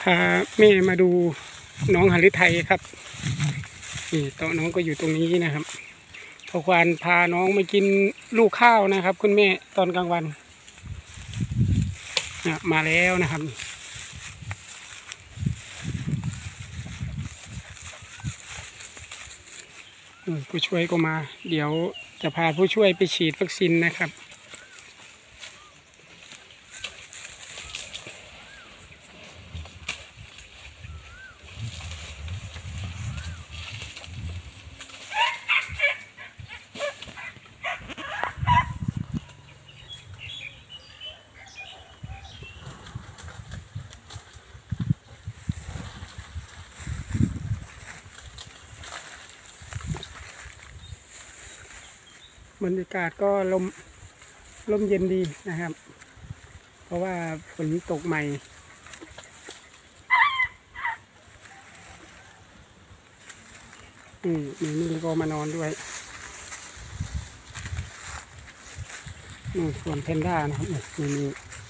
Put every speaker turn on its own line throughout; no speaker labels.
าแม่มาดูน้องหฤทัยครับนี่ตอนน้องก็อยู่ตรงนี้นะครับพ่อควานพาน้องมากินลูกข้าวนะครับคุณแม่ตอนกลางวันมาแล้วนะครับผู้ช่วยก็มาเดี๋ยวจะพาผู้ช่วยไปฉีดวัคซีนนะครับบรรยากาศก็ลมเย็นดีนะครับเพราะว่าฝนตกใหม่นี่ก็มานอนด้วยส่วนเพนด้านะครับนี่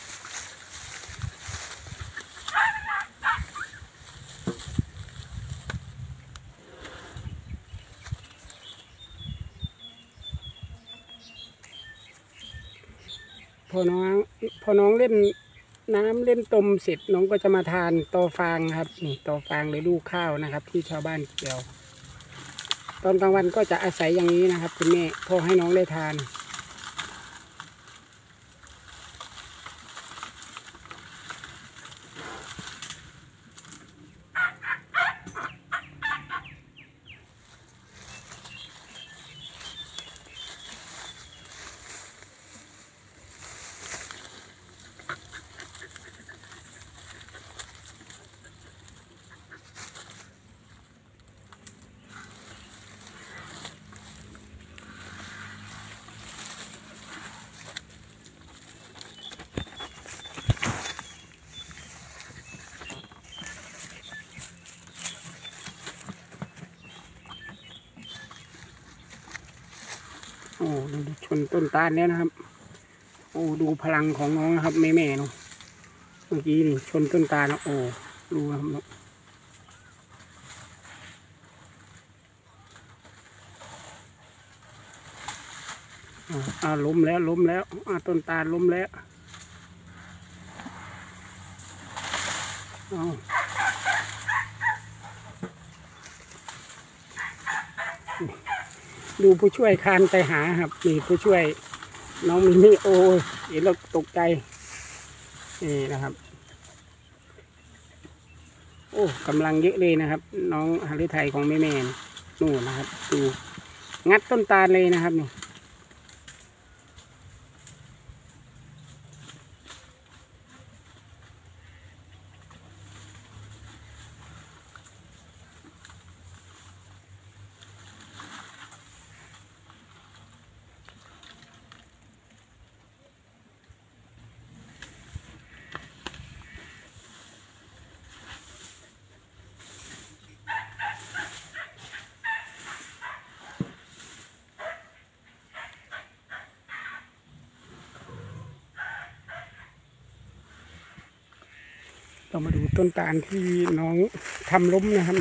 พอน้องเล่นน้ำเล่นตมเสร็จน้องก็จะมาทานตอฟางครับนี่ตอฟางหรือลูกข้าวนะครับที่ชาวบ้านเกี่ยวตอนกลางวันก็จะอาศัยอย่างนี้นะครับคุณแม่พอให้น้องได้ทานโอ้ดูชนต้นตาลแล้วนะครับโอ้ดูพลังของน้องนะครับแม่เนาะเมื่อกี้นี่ชนต้นตาลนะโอ้ดูครับล้มแล้วต้นตาลล้มแล้วดูผู้ช่วยคานไปหาครับนี่ผู้ช่วยน้องมินี่โอ้เห็นแล้วตกใจนี่นะครับโอ้กำลังเยอะเลยนะครับน้องหฤทัยของแม่นู่นนะครับดูงัดต้นตาลเลยนะครับนี่เรามาดูต้นตาลที่น้องทำล้มนะครับ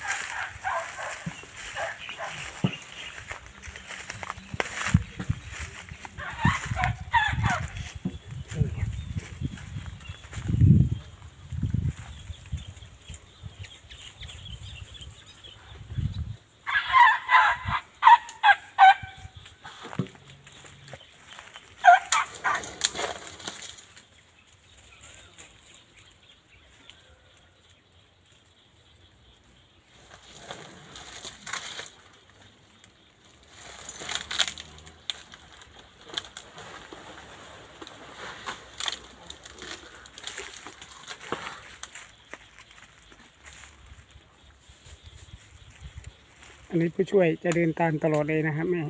อันนี้ผู้ช่วยจะเดินตามตลอดเลยนะครับแม่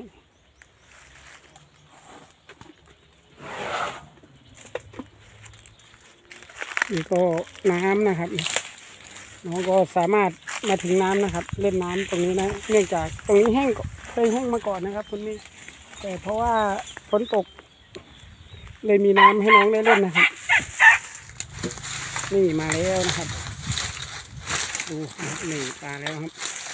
นี่ก็น้ำนะครับน้องก็สามารถมาถึงน้ำนะครับเล่นน้ำตรงนี้นะเนื่องจากตรงนี้เคยแห้งมาก่อนนะครับคุณนี่แต่เพราะว่าฝนตกเลยมีน้ำให้น้องได้เล่นนะครับนี่มาแล้วนะครับดูนี่ปลาแล้วครับ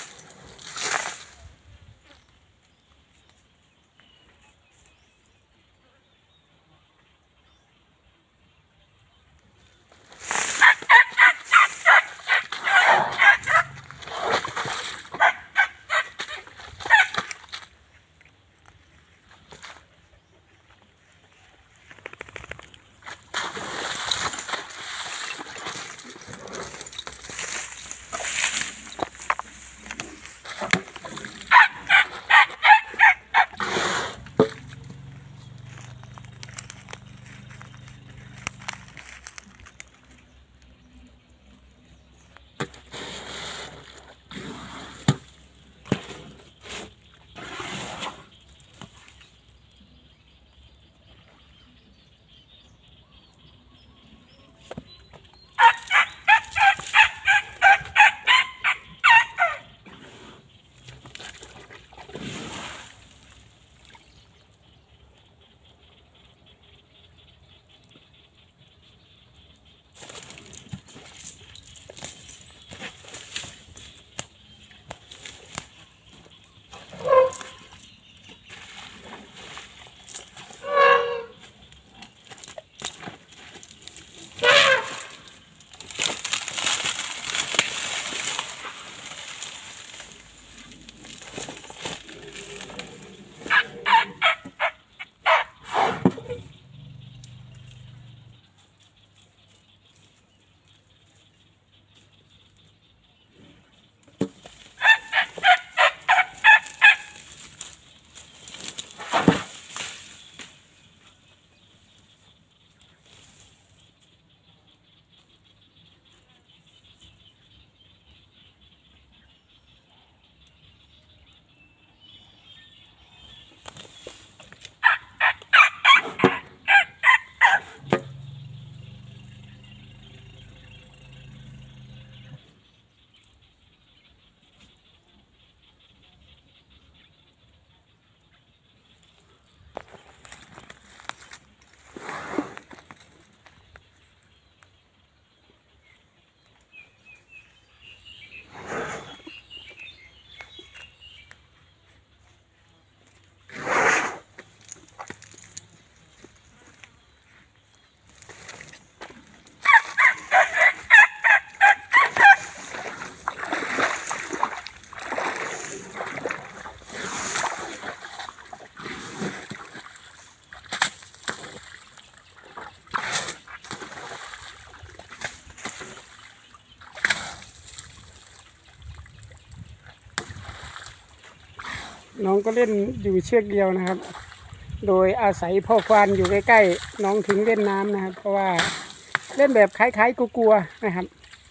น้องก็เล่นอยู่เชือกเดียวนะครับโดยอาศัยพ่อควานอยู่ใกล้ๆน้องถึงเล่นน้ำนะครับเพราะว่าเล่นแบบคล้ายๆกลัวๆนะครับ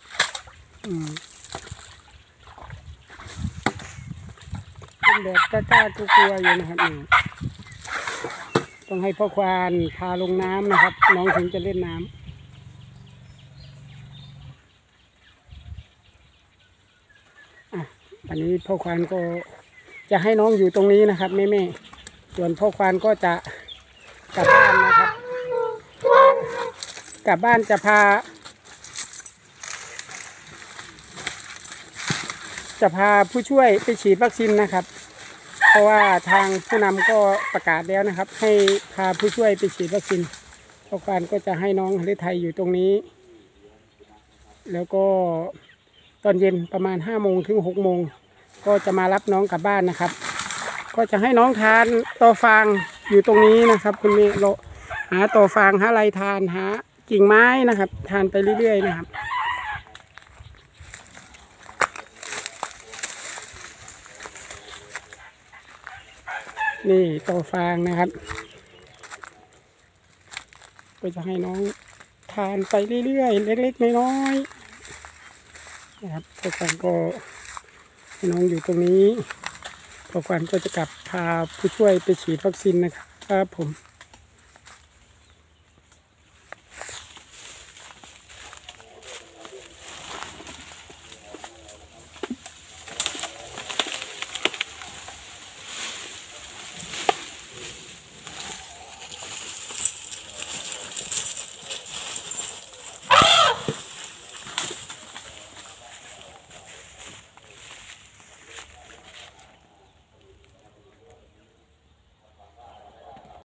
เล่นแบบกล้าๆกลัวๆอยู่นะครับต้องให้พ่อควานพาลงน้ำนะครับน้องถึงจะเล่นน้ำอันนี้พ่อควานก็จะให้น้องอยู่ตรงนี้นะครับแม่ๆส่วนพ่อควานก็จะกลับบ้านนะครับกลับบ้านจะพาผู้ช่วยไปฉีดวัคซีนนะครับเพราะว่าทางผู้นำก็ประกาศแล้วนะครับให้พาผู้ช่วยไปฉีดวัคซีนพ่อควานก็จะให้น้องฤทัยอยู่ตรงนี้แล้วก็ตอนเย็นประมาณ5 โมงถึง6 โมงก็จะมารับน้องกลับบ้านนะครับก็จะให้น้องทานตอฟางอยู่ตรงนี้นะครับคุณแม่เราหาตอฟางหาอะไรทานหากิ่งไม้นะครับทานไปเรื่อยๆนะครับนี่ตอฟางนะครับก็จะให้น้องทานไปเรื่อยๆเล็กๆน้อยๆนะครับพวกกันก็ให้น้องอยู่ตรงนี้พวกกันก็จะกลับพาผู้ช่วยไปฉีดวัคซีนนะครับผม